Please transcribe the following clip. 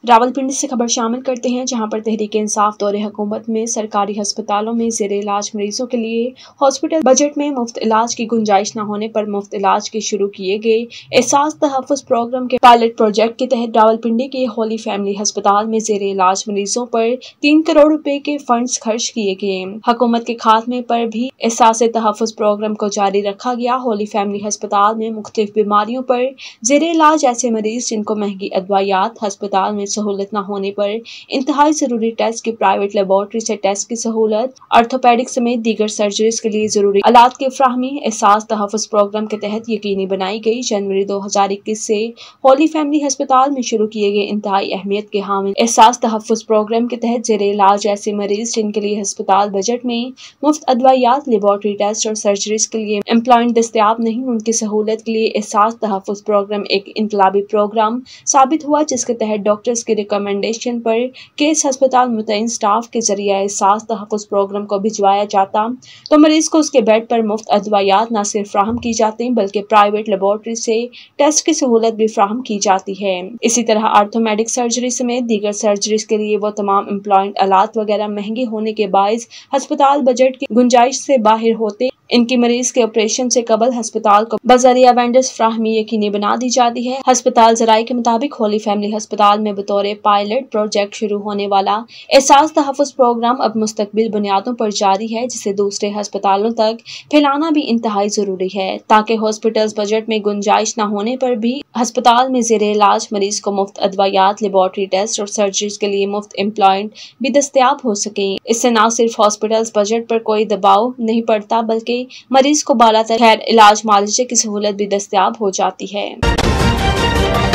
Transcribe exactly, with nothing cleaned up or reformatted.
راولپنڈی سے خبر شامل کرتے ہیں، جہاں پر تحریک انصاف دور حکومت میں سرکاری ہسپتالوں میں زیر علاج مریضوں کے لیے ہاسپٹل بجٹ میں مفت علاج کی گنجائش نہ ہونے پر مفت علاج کے شروع کیے گئے احساس تحفظ پروگرام کے پائلٹ پروجیکٹ کے تحت راولپنڈی کے ہولی فیملی ہسپتال میں زیر علاج مریضوں پر تین کروڑ روپے کے فنڈز خرچ کیے گئے۔ حکومت کے خاتمے پر بھی احساس تحفظ پروگرام کو جاری رکھا گیا۔ ہولی فیملی ہسپتال میں مختلف بیماریوں پر زیر علاج ایسے مریض جن کو مہنگی ادویات، ہسپتال میں سہولت نہ ہونے پر انتہائی ضروری ٹیسٹ کی پرائیویٹ لیبارٹری سے ٹیسٹ کی سہولت، آرتھوپیڈک سمیت دیگر سرجریز کے لیے ضروری آلات کی فراہمی احساس تحفظ پروگرام کے تحت یقینی بنائی گئی۔ جنوری دو ہزار اکیس سے ہولی فیملی ہسپتال میں شروع کیے گئے انتہائی اہمیت کے حامل احساس تحفظ پروگرام کے تحت زیر علاج ایسے مریض جن کے لیے ہسپتال بجٹ میں مفت ادویات، لیبارٹری ٹیسٹ اور سرجریز کے لیے امپلائنٹ دستیاب نہیں، ان کی سہولت کے لیے احساس تحفظ پروگرام ایک انقلابی پروگرام ثابت ہوا، جس کے تحت ڈاکٹرز کی ریکمنڈیشن پر کیس ہسپتال متعین سٹاف کے ذریعہ احساس تحفظ پروگرام کو بھجوایا جاتا تو مریض کو اس کے بیڈ پر مفت ادویات نہ صرف فراہم کی جاتی بلکہ پرائیویٹ لیبارٹری سے ٹیسٹ کی سہولت بھی فراہم کی جاتی ہے۔ اسی طرح آرتھومیڈک سرجری سمیت دیگر سرجریز کے لیے وہ تمام امپلائنٹ آلات وغیرہ مہنگے ہونے کے باعث ہسپتال بجٹ کی گنجائش سے باہر ہوتے ان کی مریض کے آپریشن سے قبل ہسپتال کو بذریعہ وینڈرز فراہمی یقینی بنا دی جاتی ہے۔ ہسپتال ذرائع کے مطابق ہولی فیملی ہسپتال میں بطور پائلٹ پروجیکٹ شروع ہونے والا احساس تحفظ پروگرام اب مستقبل بنیادوں پر جاری ہے، جسے دوسرے ہسپتالوں تک پھیلانا بھی انتہائی ضروری ہے تاکہ ہاسپٹلز بجٹ میں گنجائش نہ ہونے پر بھی ہسپتال میں زیر علاج مریض کو مفت ادویات، لیبارٹری ٹیسٹ اور سرجریز کے لیے مفت امپلائنٹ بھی دستیاب ہو سکیں۔ اس سے نہ صرف ہاسپٹلز بجٹ پر کوئی دباؤ نہیں پڑتا بلکہ مریض کو بالا تر خیر علاج معالجے کی سہولت بھی دستیاب ہو جاتی ہے۔